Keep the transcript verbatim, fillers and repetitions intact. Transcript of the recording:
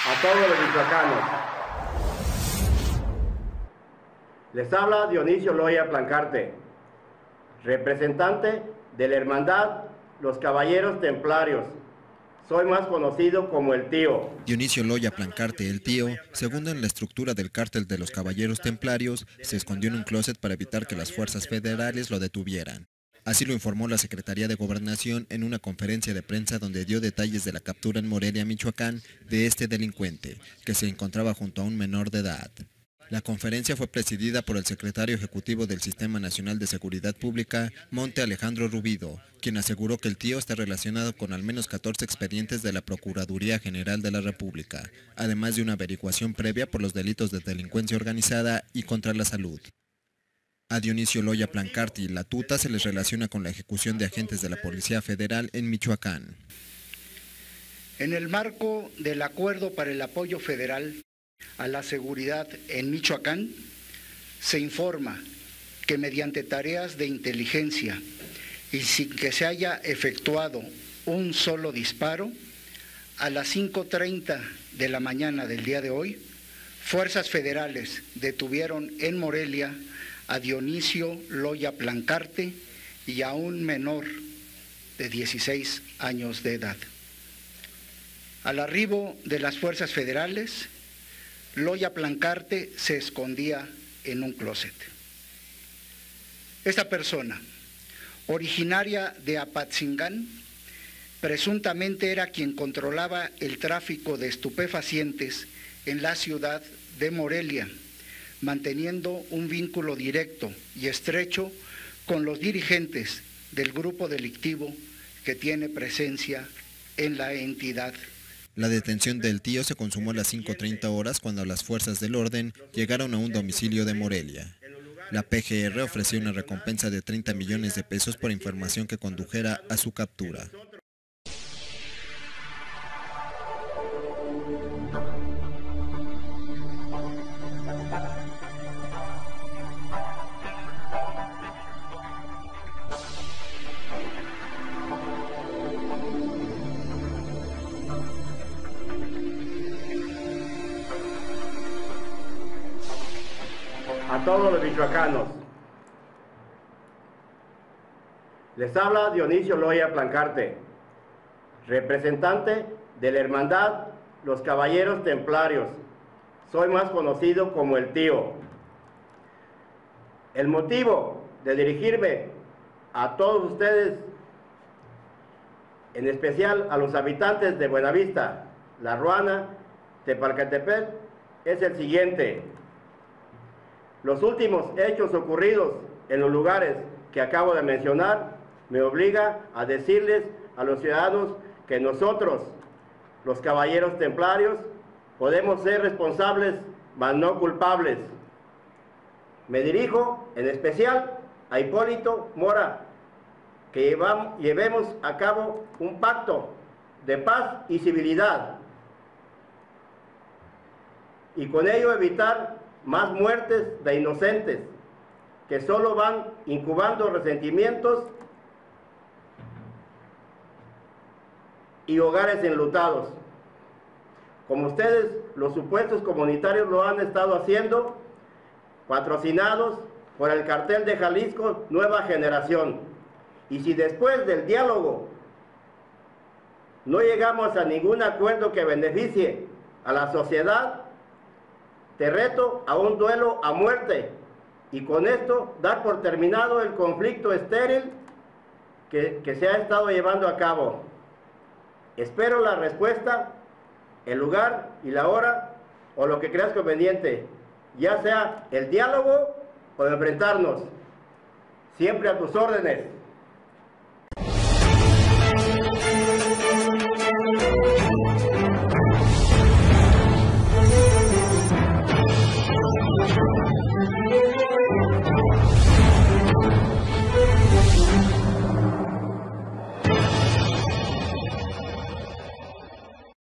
a todos los michoacanos. Les habla Dionisio Loya Plancarte, representante de la Hermandad Los Caballeros Templarios. Soy más conocido como el Tío. Dionisio Loya Plancarte, el Tío, segundo en la estructura del cártel de los Caballeros Templarios, se escondió en un closet para evitar que las fuerzas federales lo detuvieran. Así lo informó la Secretaría de Gobernación en una conferencia de prensa donde dio detalles de la captura en Morelia, Michoacán, de este delincuente, que se encontraba junto a un menor de edad. La conferencia fue presidida por el secretario ejecutivo del Sistema Nacional de Seguridad Pública, Monte Alejandro Rubido, quien aseguró que el Tío está relacionado con al menos catorce expedientes de la Procuraduría General de la República, además de una averiguación previa por los delitos de delincuencia organizada y contra la salud. A Dionisio Loya Plancarte y la Tuta se les relaciona con la ejecución de agentes de la Policía Federal en Michoacán. En el marco del Acuerdo para el Apoyo Federal a la Seguridad en Michoacán, se informa que mediante tareas de inteligencia y sin que se haya efectuado un solo disparo, a las cinco treinta de la mañana del día de hoy, fuerzas federales detuvieron en Morelia a Dionisio Loya Plancarte y a un menor de dieciséis años de edad. Al arribo de las fuerzas federales, Loya Plancarte se escondía en un closet. Esta persona, originaria de Apatzingán, presuntamente era quien controlaba el tráfico de estupefacientes en la ciudad de Morelia, manteniendo un vínculo directo y estrecho con los dirigentes del grupo delictivo que tiene presencia en la entidad. La detención del Tío se consumó a las cinco treinta horas cuando las fuerzas del orden llegaron a un domicilio de Morelia. La P G R ofreció una recompensa de treinta millones de pesos por información que condujera a su captura. A todos los michoacanos. Les habla Dionisio Loya Plancarte, representante de la Hermandad Los Caballeros Templarios. Soy más conocido como el Tío. El motivo de dirigirme a todos ustedes, en especial a los habitantes de Buenavista, La Ruana, Tepalcatepec, es el siguiente. Los últimos hechos ocurridos en los lugares que acabo de mencionar me obliga a decirles a los ciudadanos que nosotros, los caballeros templarios, podemos ser responsables, mas no culpables. Me dirijo en especial a Hipólito Mora, que llevamos, llevemos a cabo un pacto de paz y civilidad, y con ello evitar más muertes de inocentes que solo van incubando resentimientos y hogares enlutados, como ustedes, los supuestos comunitarios, lo han estado haciendo, patrocinados por el cartel de Jalisco Nueva Generación. Y si después del diálogo no llegamos a ningún acuerdo que beneficie a la sociedad, te reto a un duelo a muerte y con esto dar por terminado el conflicto estéril que, que se ha estado llevando a cabo. Espero la respuesta, el lugar y la hora o lo que creas conveniente, ya sea el diálogo o enfrentarnos. Siempre a tus órdenes.